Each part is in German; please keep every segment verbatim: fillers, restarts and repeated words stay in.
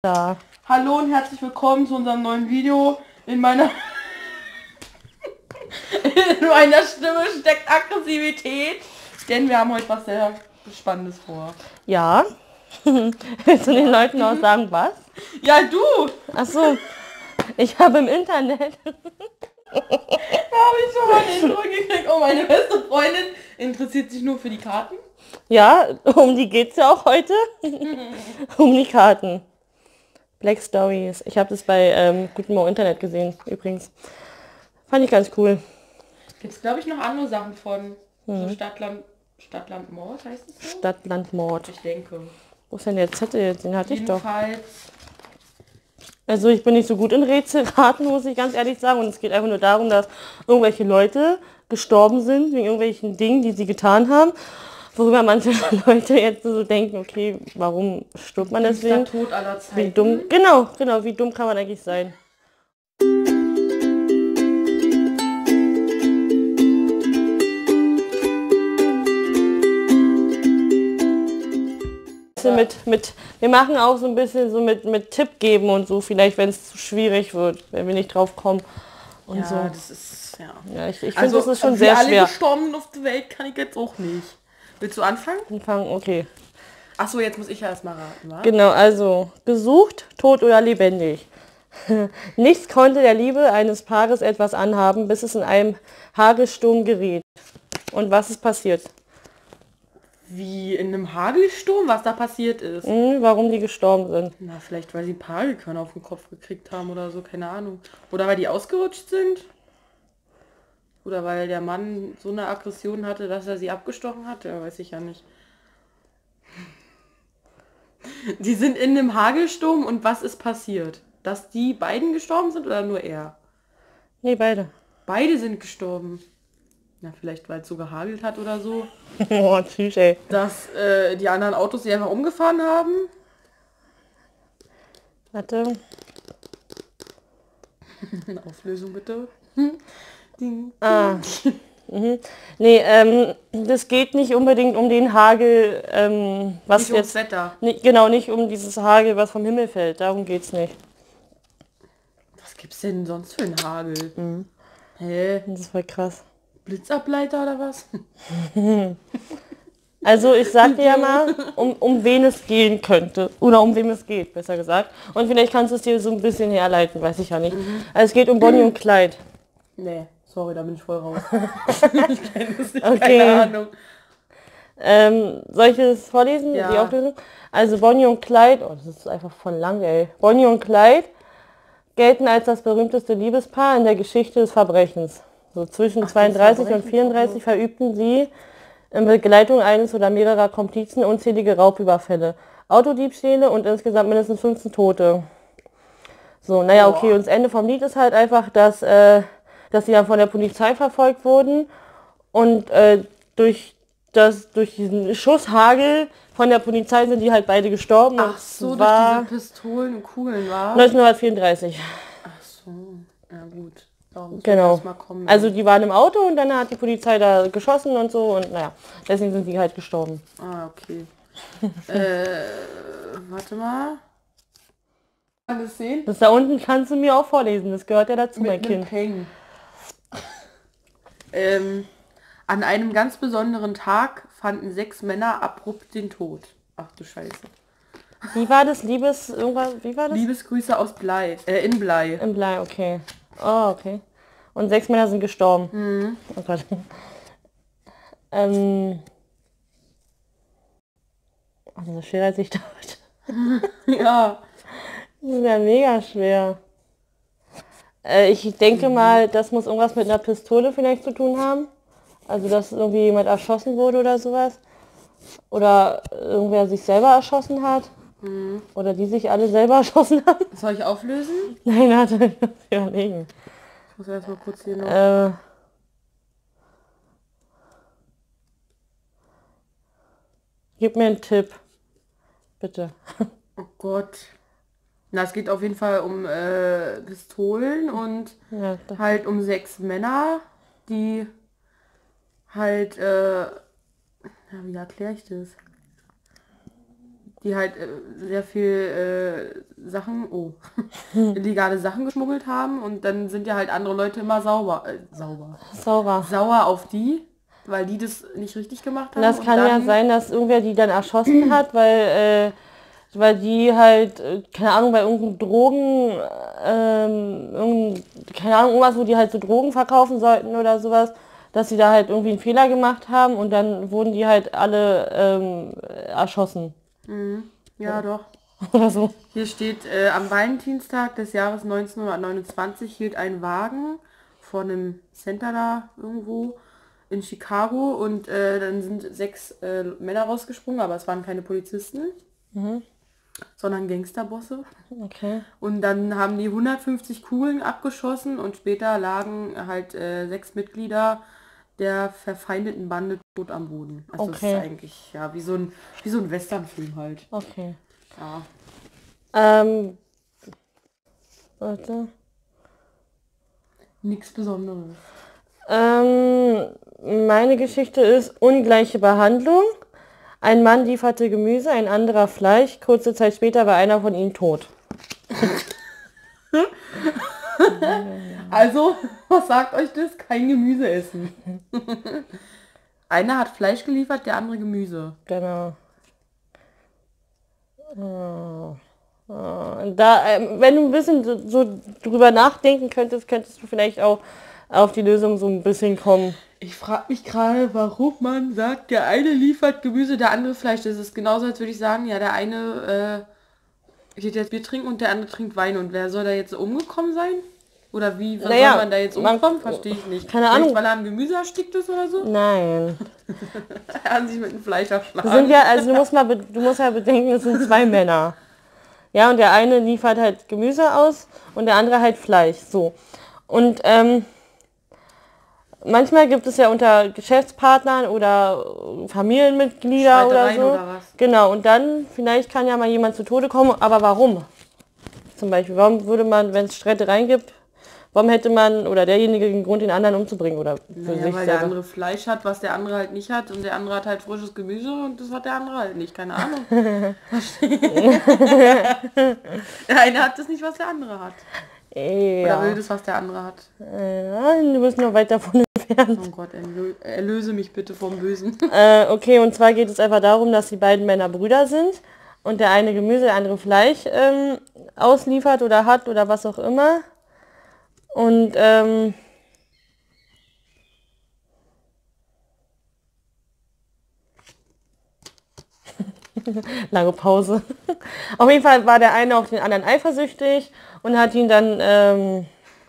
Da. Hallo und herzlich willkommen zu unserem neuen Video. In meiner in meiner Stimme steckt Aggressivität, denn wir haben heute was sehr Spannendes vor. Ja. Willst du den Leuten auch sagen, was? Ja, du! Ach so. Ich habe im Internet. Da habe ich schon mal ein Intro gekriegt. Oh, meine beste Freundin interessiert sich nur für die Karten. Ja, um die geht's ja auch heute. Um die Karten. Black Stories. Ich habe das bei ähm, Guten Morgen Internet gesehen, übrigens. Fand ich ganz cool. Gibt es, glaube ich, noch andere Sachen von hm. so Stadtland, Stadtland Mord, heißt es so? Stadtland Mord. Ich denke. Wo ist denn der Zettel jetzt? Den hatte ich doch. Jedenfalls. Also ich bin nicht so gut in Rätselraten, muss ich ganz ehrlich sagen. Und es geht einfach nur darum, dass irgendwelche Leute gestorben sind wegen irgendwelchen Dingen, die sie getan haben. Worüber manche Leute jetzt so denken, okay, warum stirbt man deswegen? Tod aller Zeiten. Wie dumm, genau, genau, wie dumm kann man eigentlich sein? Mit, mit, wir machen auch so ein bisschen so mit, mit Tipp geben und so, vielleicht wenn es zu schwierig wird, wenn wir nicht drauf kommen und ja, so. Das ist, ja. Ja, ich ich finde, also, das ist schon wie sehr alle schwer. Gestorben auf der Welt kann ich jetzt auch nicht. Willst du anfangen? Anfangen, okay. Achso, jetzt muss ich ja erstmal raten, wa? Genau, also gesucht, tot oder lebendig. Nichts konnte der Liebe eines Paares etwas anhaben, bis es in einem Hagelsturm geriet. Und was ist passiert? Wie in einem Hagelsturm, was da passiert ist? Hm, warum die gestorben sind. Na, vielleicht weil sie ein paar Hagelkörner auf den Kopf gekriegt haben oder so, keine Ahnung. Oder weil die ausgerutscht sind. Oder weil der Mann so eine Aggression hatte, dass er sie abgestochen hat. Ja, weiß ich ja nicht. Die sind in einem Hagelsturm und was ist passiert? Dass die beiden gestorben sind oder nur er? Nee, beide. Beide sind gestorben. Na, vielleicht weil es so gehagelt hat oder so. Oh, tschüss, ey. Dass äh, die anderen Autos sie einfach umgefahren haben. Warte. Auflösung bitte. Ding. Ah. Mhm. Nee, ähm, das geht nicht unbedingt um den Hagel, ähm, was nicht jetzt... ums Wetter. Nicht, genau, nicht um dieses Hagel, was vom Himmel fällt. Darum geht's nicht. Was gibt's denn sonst für einen Hagel? Mhm. Hä? Das ist voll krass. Blitzableiter oder was? Also ich sag dir ja mal, um, um wen es gehen könnte. Oder um wem es geht, besser gesagt. Und vielleicht kannst du es dir so ein bisschen herleiten, weiß ich ja nicht. Mhm. Also es geht um Bonnie und Clyde. Nee, sorry, da bin ich voll raus. Ich kenne das nicht, okay. Keine Ahnung. Ähm, soll ich das vorlesen, ja. die Auflösung? Also Bonnie und Clyde, oh, das ist einfach voll lang, ey. Bonnie und Clyde gelten als das berühmteste Liebespaar in der Geschichte des Verbrechens. So zwischen Ach, zweiunddreißig und vierunddreißig verübten sie in Begleitung eines oder mehrerer Komplizen unzählige Raubüberfälle, Autodiebstähle und insgesamt mindestens fünfzehn Tote. So, naja, okay, und das Ende vom Lied ist halt einfach, dass, äh, dass sie dann von der Polizei verfolgt wurden und äh, durch, das, durch diesen Schusshagel von der Polizei sind die halt beide gestorben. Ach so, durch diese Pistolen und Kugeln, war? neunzehnhundertvierunddreißig. Ach so, ja gut. Genau. Kommen, also die waren im Auto und dann hat die Polizei da geschossen und so und naja, deswegen sind die halt gestorben. Ah, okay. äh, warte mal. Alles sehen? Das da unten kannst du mir auch vorlesen, das gehört ja dazu, Mit mein Kind. Peng. ähm, an einem ganz besonderen Tag fanden sechs Männer abrupt den Tod. Ach du Scheiße. Wie war das? Liebes, irgendwas, wie war das? Liebesgrüße aus Blei, äh, in Blei. In Blei, okay. Oh, okay. Und sechs Männer sind gestorben. Mhm. Oh Gott. ähm. Oh, das ist schwerer als ich dachte. Ja. Das ist ja mega schwer. Äh, ich denke mhm. mal, das muss irgendwas mit einer Pistole vielleicht zu tun haben. Also, dass irgendwie jemand erschossen wurde oder sowas. Oder irgendwer sich selber erschossen hat. Mhm. Oder die sich alle selber erschossen haben. Soll ich auflösen? Nein, warte, ich muss überlegen. Ich muss erstmal kurz hier noch... Äh, gib mir einen Tipp. Bitte. Oh Gott. Na, es geht auf jeden Fall um äh, Pistolen und ja, halt um sechs Männer, die halt... Äh, ja, wie erkläre ich das? die halt äh, sehr viel äh, Sachen, oh, illegale Sachen geschmuggelt haben und dann sind ja halt andere Leute immer sauber, äh, sauber, Sauber. sauer auf die, weil die das nicht richtig gemacht haben. Und das und kann dann, ja sein, dass irgendwer die dann erschossen hat, weil, äh, weil die halt, äh, keine Ahnung, bei irgendeinem Drogen, ähm, irgendein, keine Ahnung, irgendwas, wo die halt so Drogen verkaufen sollten oder sowas, dass sie da halt irgendwie einen Fehler gemacht haben und dann wurden die halt alle ähm, erschossen. Mhm. Ja, doch. Oder so. Hier steht, äh, am Valentinstag des Jahres neunzehnhundertneunundzwanzig hielt ein Wagen vor einem Center da irgendwo in Chicago und äh, dann sind sechs äh, Männer rausgesprungen, aber es waren keine Polizisten, Mhm. sondern Gangsterbosse. Okay. Und dann haben die hundertfünfzig Kugeln abgeschossen und später lagen halt äh, sechs Mitglieder der verfeindeten Bande tot am Boden. Also es Okay. ist eigentlich ja wie so ein wie so ein Westernfilm halt. Okay. Ja. Ähm, warte. Nichts Besonderes. Ähm, meine Geschichte ist ungleiche Behandlung. Ein Mann lieferte Gemüse, ein anderer Fleisch. Kurze Zeit später war einer von ihnen tot. Also, was sagt euch das? Kein Gemüse essen. Einer hat Fleisch geliefert, der andere Gemüse. Genau. Oh. Oh. Da, ähm, wenn du ein bisschen so, so drüber nachdenken könntest, könntest du vielleicht auch auf die Lösung so ein bisschen kommen. Ich frage mich gerade, warum man sagt, der eine liefert Gemüse, der andere Fleisch. Das ist genauso, als würde ich sagen, ja, der eine äh, geht jetzt Bier trinken und der andere trinkt Wein. Und wer soll da jetzt umgekommen sein? Oder wie was Naja, soll man da jetzt man- umkommen? Verstehe ich nicht. keine Vielleicht, Ahnung. weil er am Gemüse erstickt ist oder so? Nein. Er hat sich mit dem Fleisch Das erschlagen. sind ja, also du musst mal, be- du musst ja bedenken, es sind zwei Männer. Ja, und der eine liefert halt Gemüse aus und der andere halt Fleisch. So. Und ähm, manchmal gibt es ja unter Geschäftspartnern oder Familienmitglieder oder Streitereien so. oder was? Genau, und dann vielleicht kann ja mal jemand zu Tode kommen, aber warum? Zum Beispiel, warum würde man, wenn es Streitereien gibt, warum hätte man oder derjenige den Grund, den anderen umzubringen oder für Naja, sich weil der selber? andere Fleisch hat, was der andere halt nicht hat und der andere hat halt frisches Gemüse und das hat der andere halt nicht, keine Ahnung. Der eine hat das nicht, was der andere hat. Oder will Ja, das, was der andere hat. äh, du bist nur weit davon entfernt. Oh Gott, erlö erlöse mich bitte vom Bösen. Äh, okay, und zwar geht es einfach darum, dass die beiden Männer Brüder sind und der eine Gemüse, der andere Fleisch ähm, ausliefert oder hat oder was auch immer. Und ähm, lange Pause. Auf jeden Fall war der eine auf den anderen eifersüchtig und hat ihn dann, ähm,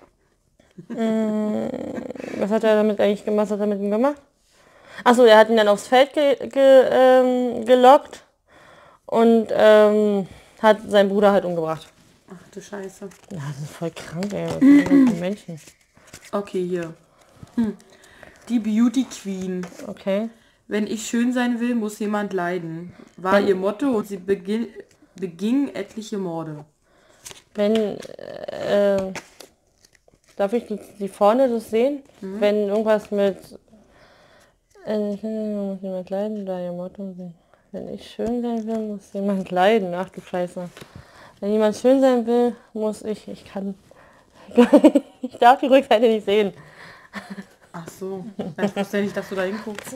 mh, was hat er damit eigentlich gemacht? Was hat er mit ihm gemacht? Achso, er hat ihn dann aufs Feld ge ge ähm, gelockt und ähm, hat seinen Bruder halt umgebracht. Ach du Scheiße. Ja, das ist voll krank, ey. Was sind das für Menschen? Okay, hier. Hm. Die Beauty Queen. Okay. Wenn ich schön sein will, muss jemand leiden. War ihr Motto und sie beginn beging etliche Morde. Wenn, äh, darf ich die, die vorne das sehen? Mhm. Wenn irgendwas mit, äh, muss jemand leiden, da ihr Motto sehen. Wenn ich schön sein will, muss jemand leiden. Ach du Scheiße. Wenn jemand schön sein will, muss ich, ich kann, ich darf die Rückseite nicht sehen. Ach so. Ich wusste ja nicht, dass du da hinguckst.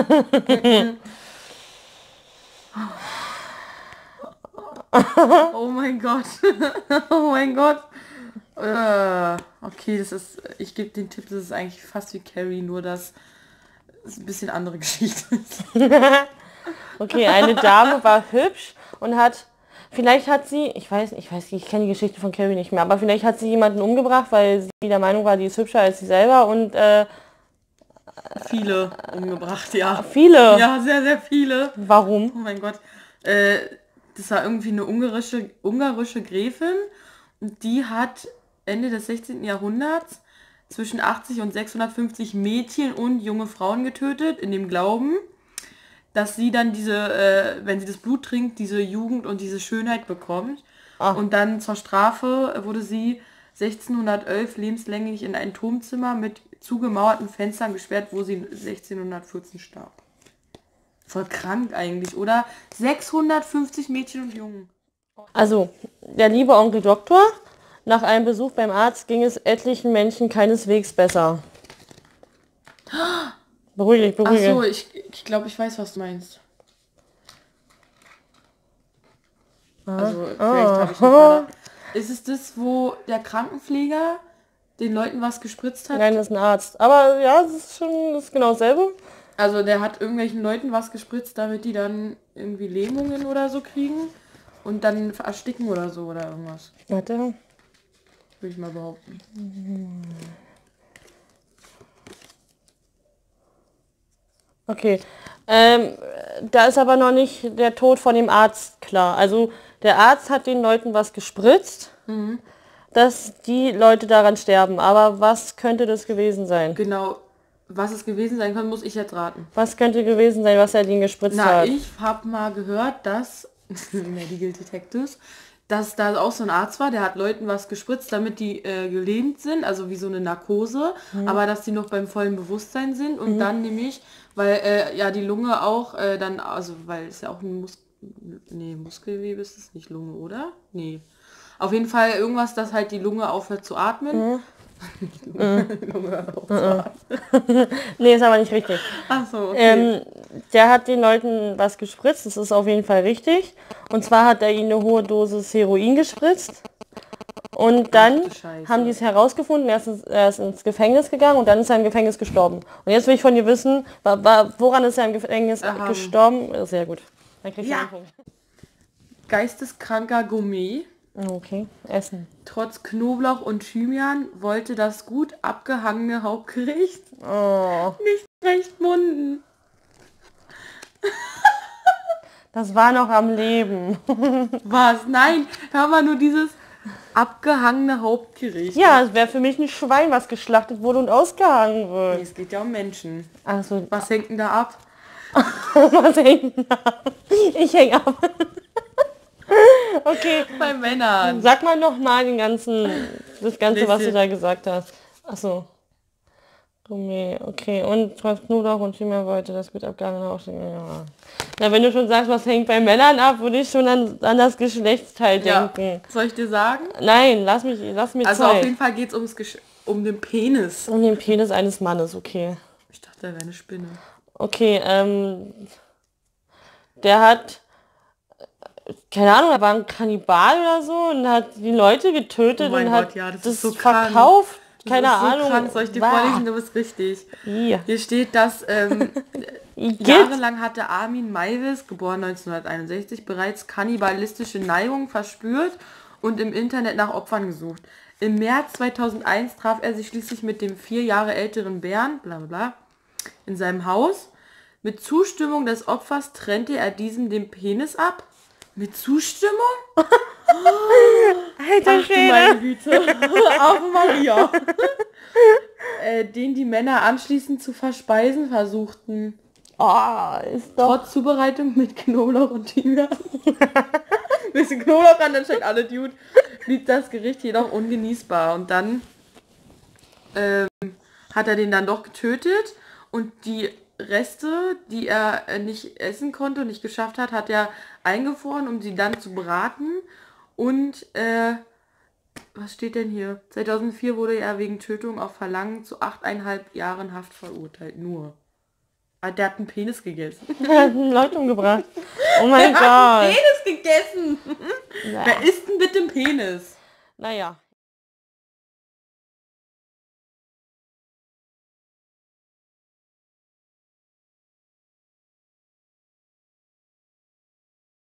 Oh mein Gott. Oh mein Gott. Äh, okay, das ist, ich gebe den Tipp, das ist eigentlich fast wie Carrie, nur dass es ein bisschen andere Geschichte ist. Okay, eine Dame war hübsch und hat, vielleicht hat sie, ich weiß, ich weiß, ich kenne die Geschichte von Carrie nicht mehr, aber vielleicht hat sie jemanden umgebracht, weil sie der Meinung war, die ist hübscher als sie selber und äh, Viele umgebracht, ja. viele. Ja, sehr, sehr viele. Warum? Oh mein Gott. Äh, das war irgendwie eine ungarische, ungarische Gräfin und die hat Ende des sechzehnten. Jahrhunderts zwischen achtzig und sechshundertfünfzig Mädchen und junge Frauen getötet, in dem Glauben, dass sie dann diese, äh, wenn sie das Blut trinkt, diese Jugend und diese Schönheit bekommt. Ach. Und dann zur Strafe wurde sie sechzehnhundertelf lebenslänglich in ein Turmzimmer mit zugemauerten Fenstern gesperrt, wo sie sechzehnhundertvierzehn starb. Voll krank eigentlich, oder? sechshundertfünfzig Mädchen und Jungen. Also, der liebe Onkel Doktor, nach einem Besuch beim Arzt ging es etlichen Menschen keineswegs besser. Beruhige dich, beruhige dich. Ach so, ich, ich glaube, ich weiß, was du meinst. Also, vielleicht habe ich Ah. nicht. Ist es das, wo der Krankenpfleger den Leuten was gespritzt hat? Nein, das ist ein Arzt. Aber ja, das ist schon das ist genau dasselbe. Also der hat irgendwelchen Leuten was gespritzt, damit die dann irgendwie Lähmungen oder so kriegen und dann ersticken oder so oder irgendwas. Warte. Würde ich mal behaupten. Okay. Ähm, da ist aber noch nicht der Tod von dem Arzt klar. Also der Arzt hat den Leuten was gespritzt, Mhm. dass die Leute daran sterben. Aber was könnte das gewesen sein? Genau, was es gewesen sein kann, muss ich jetzt raten. Was könnte gewesen sein, was er denen gespritzt Na, hat? ich habe mal gehört, dass, Medical Detectives, dass da auch so ein Arzt war, der hat Leuten was gespritzt, damit die äh, gelähmt sind, also wie so eine Narkose, Mhm. aber dass die noch beim vollen Bewusstsein sind und dann nämlich, weil äh, ja die Lunge auch äh, dann, also weil es ja auch ein Mus nee, Muskelgewebe ist es nicht, Lunge, oder? Nee. Auf jeden Fall irgendwas, dass halt die Lunge aufhört zu atmen. Mhm. Lunge hört auf zu atmen. Nee, ist aber nicht richtig. Ach so, okay. Ähm, der hat den Leuten was gespritzt, das ist auf jeden Fall richtig. Und zwar hat er ihnen eine hohe Dosis Heroin gespritzt. Und dann du Scheiße. haben die es herausgefunden, er ist, ins, er ist ins Gefängnis gegangen und dann ist er im Gefängnis gestorben. Und jetzt will ich von dir wissen, wa, wa, woran ist er im Gefängnis Aha. gestorben? Sehr gut. Dann kriegst du Ja. einen Punkt. Geisteskranker Gourmet, Okay, Essen. trotz Knoblauch und Thymian, wollte das gut abgehangene Hauptgericht Oh, nicht recht munden. das war noch am Leben. Was? Nein, hör mal nur dieses abgehangene Hauptgericht. Ja, es wäre für mich ein Schwein, was geschlachtet wurde und ausgehangen Nee, wird. es geht ja um Menschen. Also, Was hängt denn da ab? was hängt denn ab? Ich häng ab. Okay, Bei Männern. sag mal noch mal den ganzen, das Ganze, was du Bisschen. da gesagt hast. Achso. Gourmet, okay. Und trotz Knoblauch und Thymian wollte das gut abgehangene aufstehen. Ja. Na, wenn du schon sagst, was hängt bei Männern ab, würde ich schon an, an das Geschlechtsteil Ja. denken. Soll ich dir sagen? Nein, lass mich, lass mir Also auf Zeit. jeden Fall geht es ums Gesch um den Penis. Um den Penis eines Mannes, okay. Ich dachte, er wäre eine Spinne. Okay, ähm, der hat, keine Ahnung, er war ein Kannibal oder so und hat die Leute getötet Oh mein und Gott, hat ja, das das ist so krank. verkauft. Das Keine ist so Ahnung. krank. Soll ich dir Bah. vorlesen? Du bist richtig. Ja. Hier steht, dass ähm, Geht. jahrelang hatte Armin Maivis, geboren neunzehnhunderteinundsechzig, bereits kannibalistische Neigungen verspürt und im Internet nach Opfern gesucht. Im März zweitausendeins traf er sich schließlich mit dem vier Jahre älteren Bären, bla bla bla, in seinem Haus. Mit Zustimmung des Opfers trennte er diesem den Penis ab. Mit Zustimmung? Alter Ach du Schwede. meine Güte. Ave Maria. äh, den die Männer anschließend zu verspeisen versuchten. Oh, ist doch... Trotz Zubereitung mit Knoblauch und Thymian. Bisschen Knoblauch ran, dann schmeckt alle Dude. Blieb das Gericht jedoch ungenießbar. Und dann ähm, hat er den dann doch getötet. Und die Reste, die er äh, nicht essen konnte und nicht geschafft hat, hat er eingefroren, um sie dann zu braten. Und, äh, was steht denn hier? zweitausendvier wurde er wegen Tötung auf Verlangen zu achteinhalb Jahren Haft verurteilt. Nur. Ah, der hat einen Penis gegessen. Er hat Leute umgebracht. Oh mein Der hat einen Gott. Penis gegessen! Ja. Wer isst denn bitte einen Penis? Naja.